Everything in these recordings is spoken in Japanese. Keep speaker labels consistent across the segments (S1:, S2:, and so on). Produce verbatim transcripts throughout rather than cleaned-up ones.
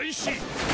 S1: 開始。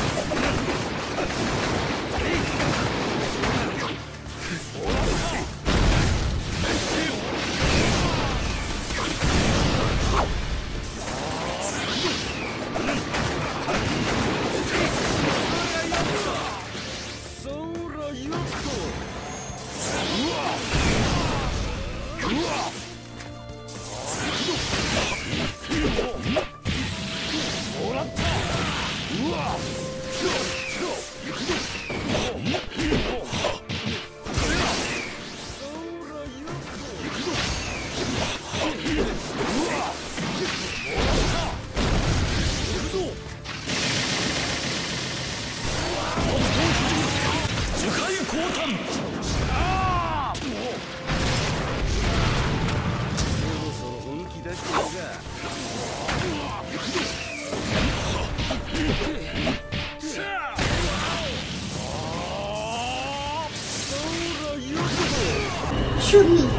S2: 趣味。雰囲気出る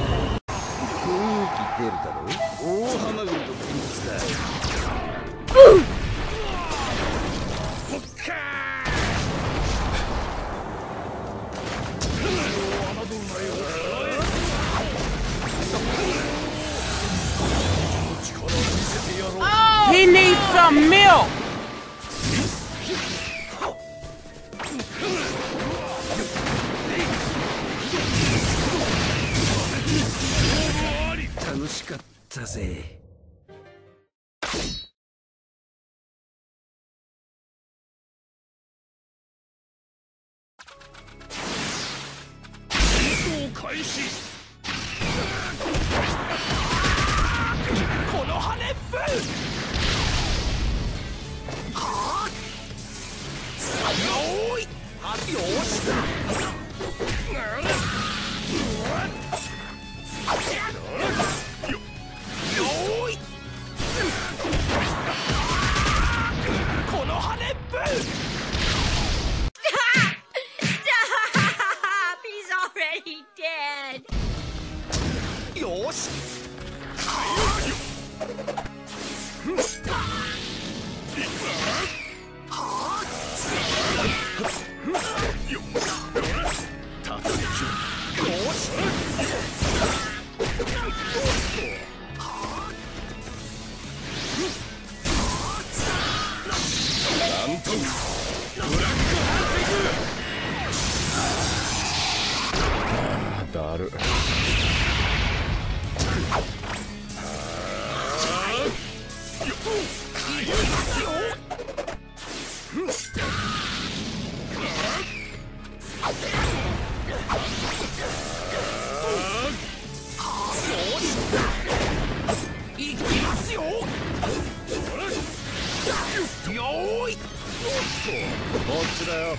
S1: だろ。大浜軍と現実だ。
S2: うん。
S1: ほっかー。
S3: He needs some milk.
S1: 「楽しかったぜ」開始。この羽根ぶはあよーいよーしよよーいこの羽根ぶよーしだる。いきますよ。よーい。こっちだよ。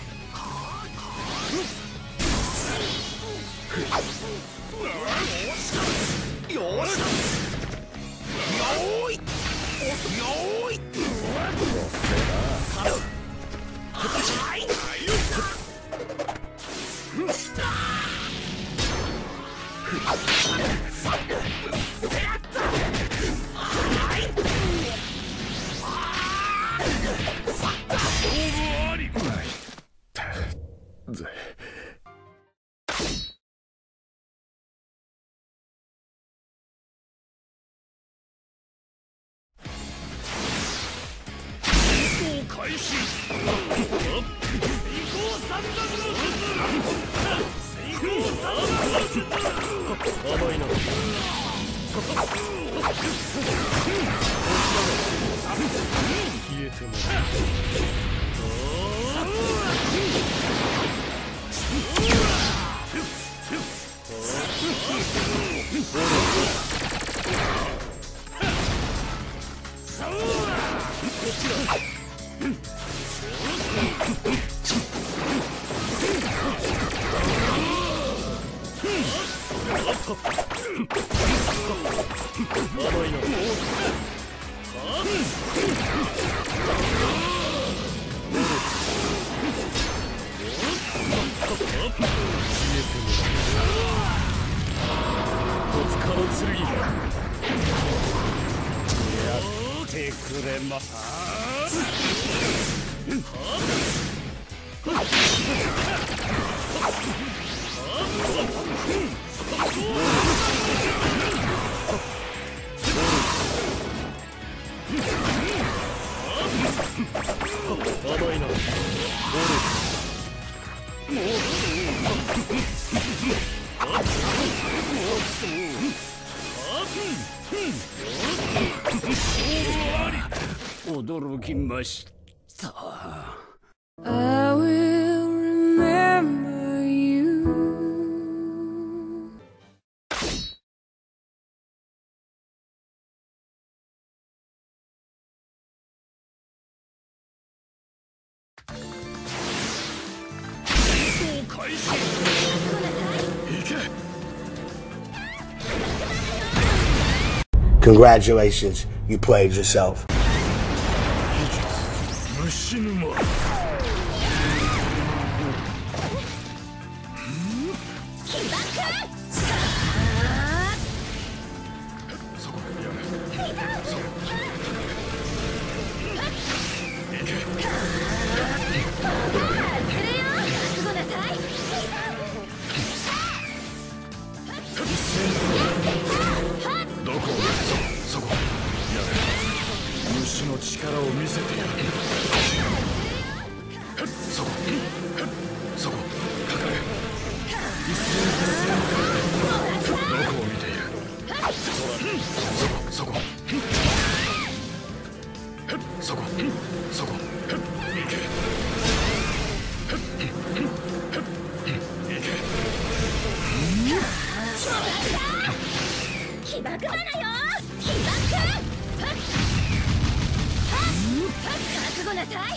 S1: よーし。よーい。よーい。はい。開始。水耕三段の術。水耕三段の術。甘いな。消えてもらやってくれます。 甘いな。驚きました。
S3: I will remember you.
S4: Congratulations, you played yourself.
S1: 虫沼。虫の力を見せてやる。そこ、そこ、かかれ。一斉にどこを見ている。そこ、そこ、そこ、そこ、行け。行け。
S2: 起爆花よ。起爆。覚悟なさい。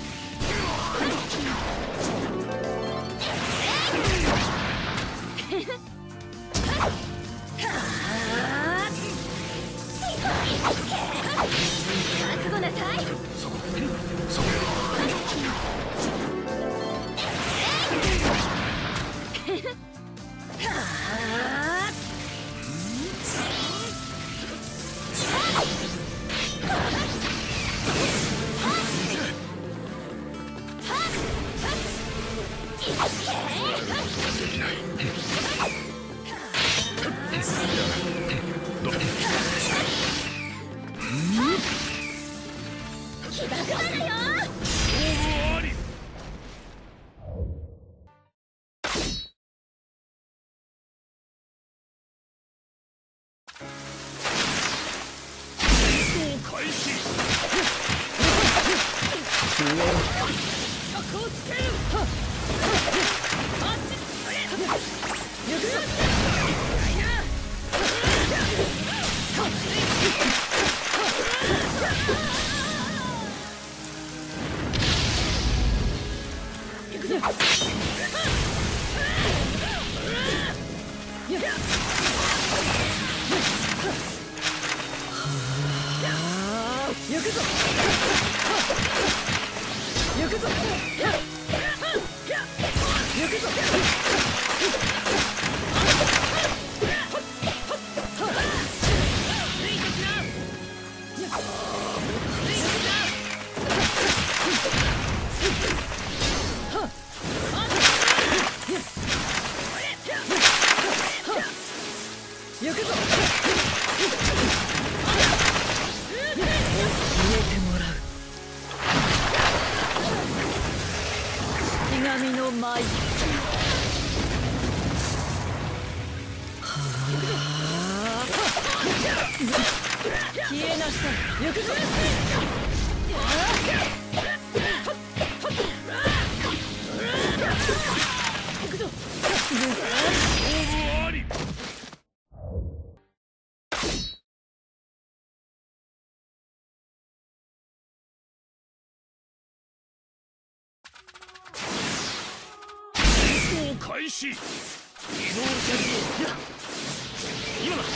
S2: 覚悟なさい。
S1: そこ、そこ。できない。
S2: 起爆花よ。
S1: 開始。
S2: そこをつける。消えなさい。行くぞ。行くぞ。
S1: 開始。移動戦闘。今だ。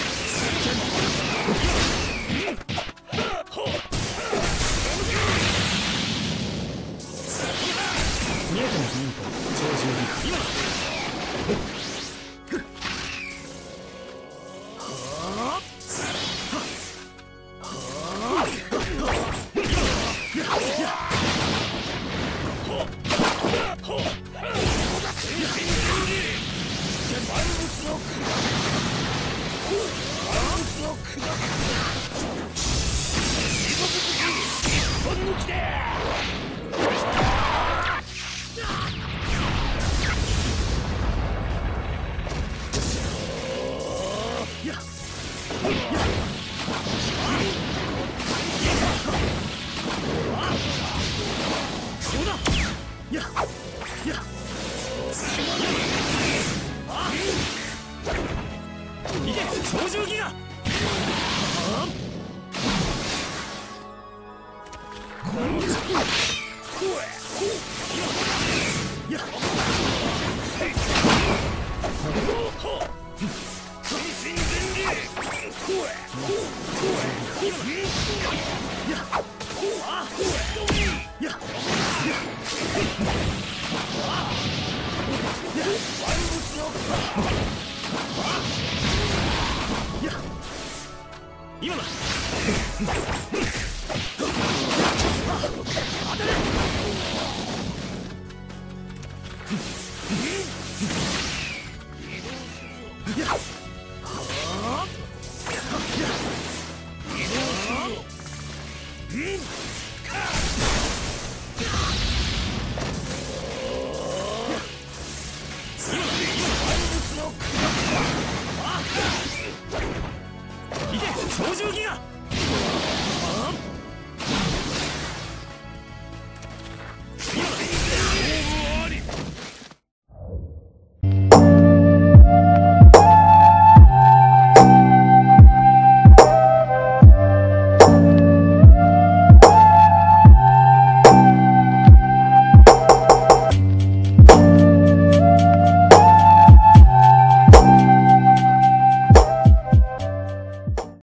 S1: 見えてますね。超重力。今だ。 超重ギガ。今だ。当たれ。移動するぞ。